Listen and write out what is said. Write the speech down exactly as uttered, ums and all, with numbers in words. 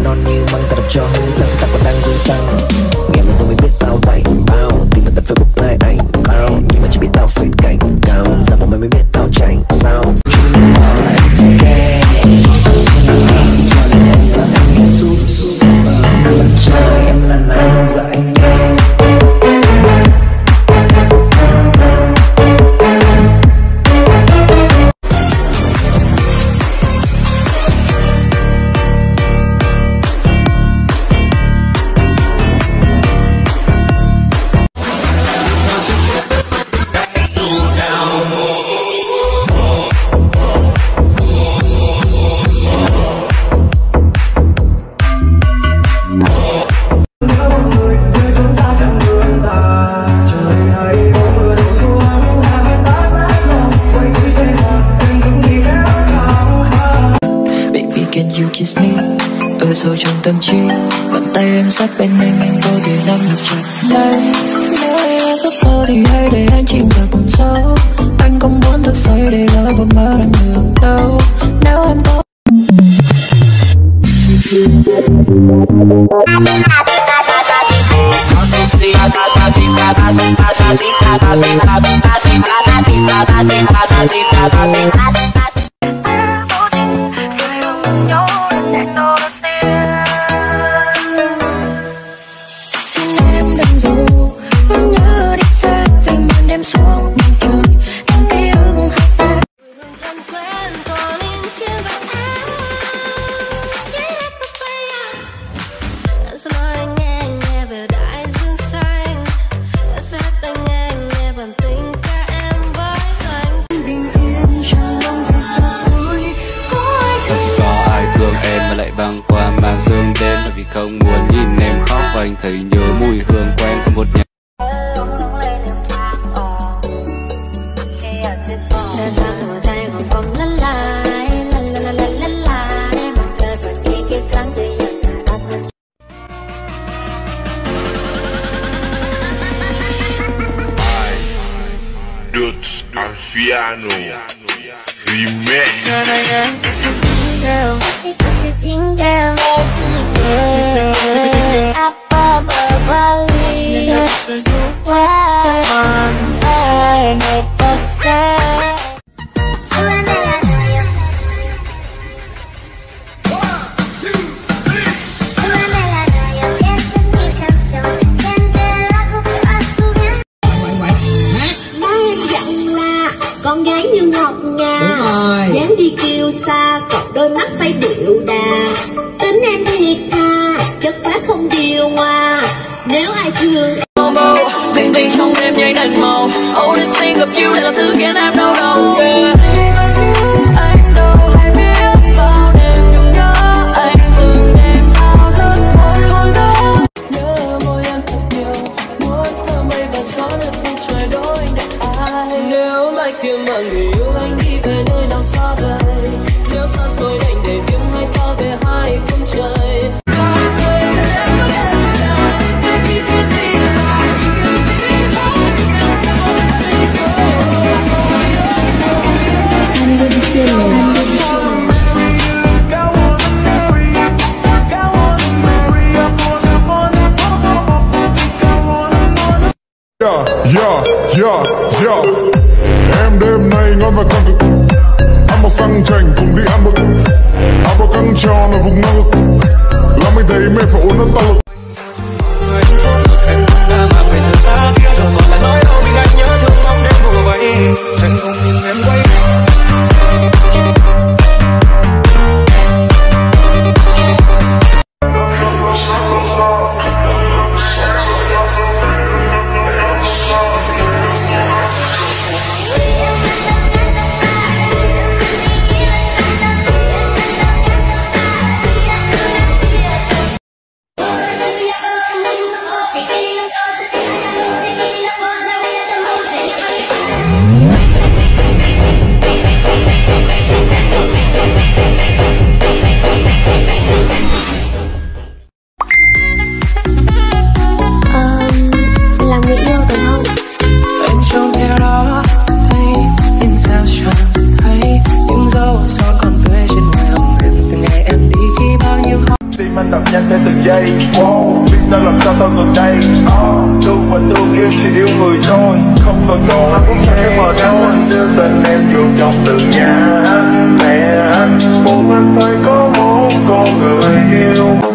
non như măng ta đập cho hơi sang sẽ ta còn đang dư xăng. Nghe mà tôi mới biết tao vậy bao tìm vào tận Facebook lại ảnh bao nhưng mà chỉ biết tao phải cảnh cao giờ bọn mày mới biết tao chảnh sao. Em là nàng dạy Can you kiss me? Ở sâu trong tâm trí, bàn tay em sát bên anh, anh có thể nắm được chặt lấy. Nếu em giấc mơ thì hãy để anh chìm thật sâu. Anh không muốn thức dậy để lỡ vào mơ đang ngược đâu. Nếu em có băng qua màn sương đêm là vì không muốn nhìn em khóc và anh thấy nhớ mùi hương quen của một nhà. Piano remix. Girl, sitting down, up above valley, one and a boxer. Con gái như ngọc ngà, dáng đi kiêu xa, cặp đôi mắt phải điệu đà. Tính em thiệt thà, chất phát không điều hòa. Nếu ai thương bình tĩnh trong đêm nháy đèn màu. Oh, the thing of you, đây là thứ khiến em đau đầu. Yeah. Anh đâu hay biết bao đêm nhung nhớ anh từng đêm thao thức môi hôn đó. Nhớ môi em thật nhiều, muốn thơ mây và gió được vùng trời đôi để ai. Nếu mai kia mà người yêu anh đi về nơi nào xa vời, nếu xa xôi đành để riêng hai ta về hai phương trời. Yeah, yeah, yeah. Em đêm nay ngon và căng cực. Ăn một xăng chành cùng đi ăn mực. Áo bao căng tròn ở vùng ngực. Làm mình thấy mê phải ổn hơn tao lực. tim anh đập nhanh theo từng giây. Wow, biết ta làm sao tao gần đây. uh, Thương và thương yêu chỉ yêu người thôi, không còn son anh cũng sẽ mờ đâu. Anh đưa tên em vô trong từng nhà anh, mẹ anh muốn anh phải có một con người yêu.